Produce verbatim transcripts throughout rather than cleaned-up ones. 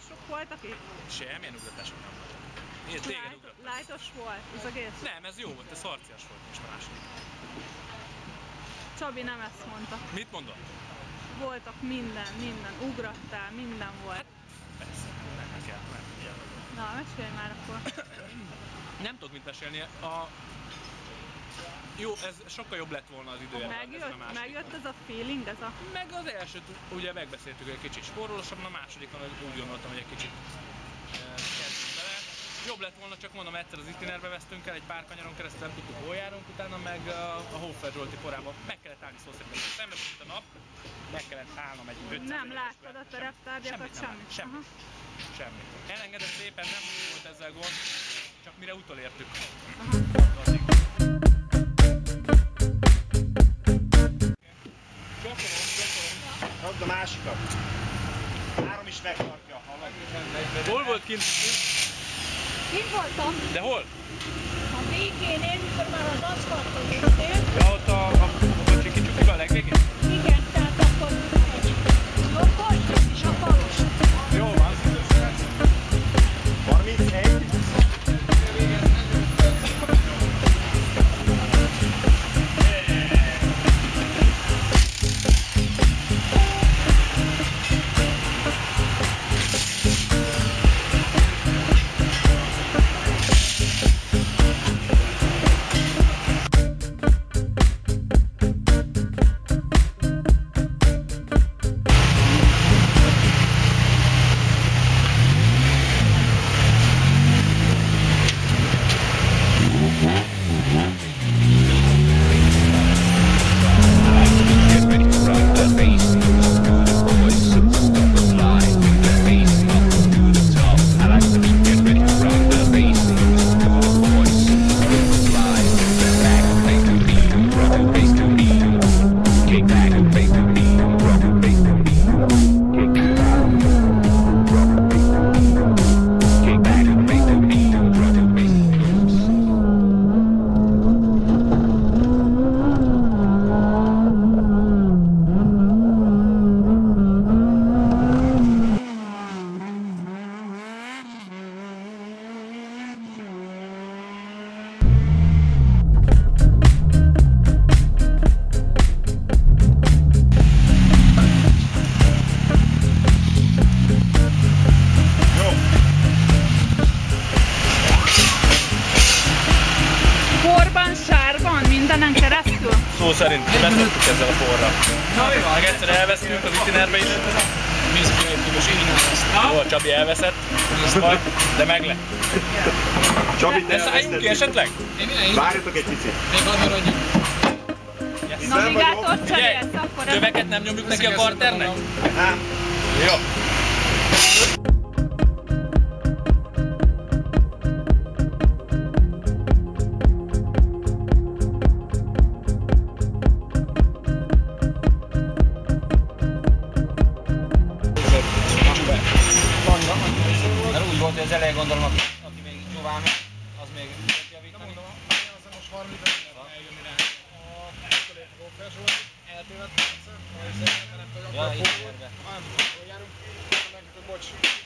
ugratások voltak itt? Semmilyen ugratások nem voltak. Én téged ugrattam. Lájtos volt az egész? Nem, ez jó volt, ez harcias volt most a második. Csabi nem ezt mondta. Mit mondott? Voltak minden, minden, ugrattál, minden volt. Persze, nem kell, nem kell. Na, mesélj már akkor. Nem tudok mit mesélni. A... Jó, ez sokkal jobb lett volna az időjárás. Megjött, megjött ez a feeling, ez a... Meg az elsőt ugye megbeszéltük, hogy egy kicsit spórolósabb, a másodikon úgy gondoltam, hogy egy kicsit e, kezdjünk bele. Jobb lett volna, csak mondom, egyszer az itinerbe vesztünk el, egy pár kanyaron keresztül nem tudtuk, hol járunk, utána meg a, a Hofer Zsolti korában meg kellett állni szó szerint, hogy szembe a nap, meg kellett állnom egy ötszáz Nem láttad a tereptárgyakat, semmit? Semmit. Semmit. Elengedett szépen, nem volt ezzel gond, csak mire utolértük. Gyakorlom, gyakorlom. Rakd a másikat. Három is megtartja, hallod. Hol volt kint? Kint voltam. De hol? A végén, mikor már az aszfalton jöttél. Ja, ott a, a, a kocsi kicsukjuk a legvégén? Igen, tehát akkor egy jobbos és a balos. Jó van. harmincegy. Szó szerint beszéltük ezzel a porral. Meg egyszer elvesztünk az itinerbe is. Jó, a Csabi elveszett, de meg lett. Csabit de szálljunk ki esetleg? Várjatok egy picit. Még annyira adjuk. Navigátort cserélsz akkor? Töveket nem nyomjuk neki a karternek? Nem. Jó. Az elején gondolom, aki, aki még csóván, az még tudja javítani. Nem mondom, az most harminc percet eljönni rá. A Hofer Zsolti eltévedt egyszer, majd szerintem nem tudom, Ja, akkor így hol érve. Nem, hol járunk? Megmondom, bocs.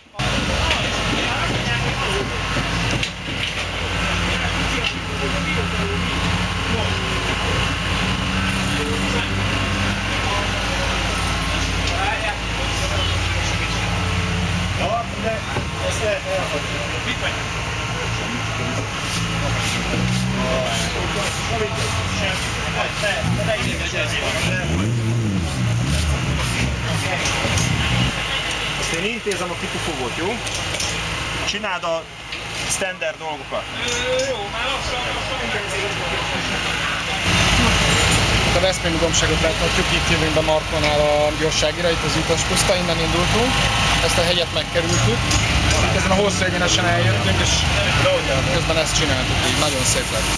Ja, de ezt lehet elhagyni. Mit megy? Ezt én intézem a kipufogót, jó? Csináld a standard dolgokat. Jó, már lassan, A Veszprémi dombságot láthatjuk, itt jövünk be Markonál a gyorságira, itt az utaspuszta, innen indultunk. Ezt a hegyet megkerültük. Ezen a hosszú egyenesen eljöttünk, és közben ezt csináltuk így, nagyon szép lett.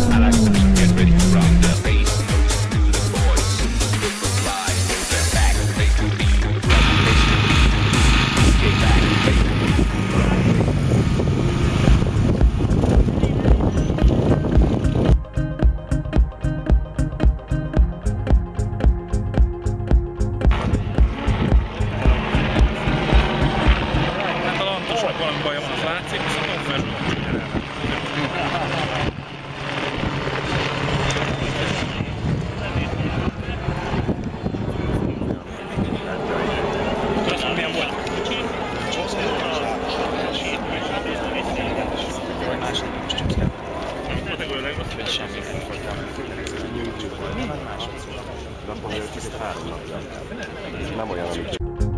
Back. baja van, az látszik, viszont a konferzsben most ugye el. Azt mondom, milyen volt? Nem olyan, amit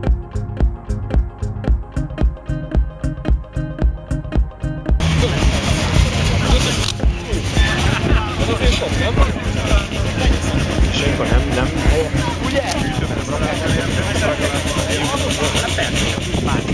senki nem, nem. Ugye?